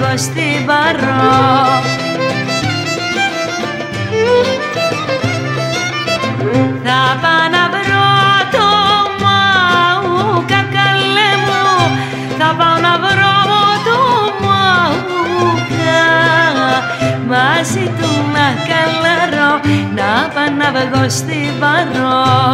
βγω στην Παρό. Θα πάω να βρω το Μαούκα, καλέ μου, θα πάω να βρω το Μαούκα, μαζί του να καλαρώ, να πάω να βγω στην Παρό.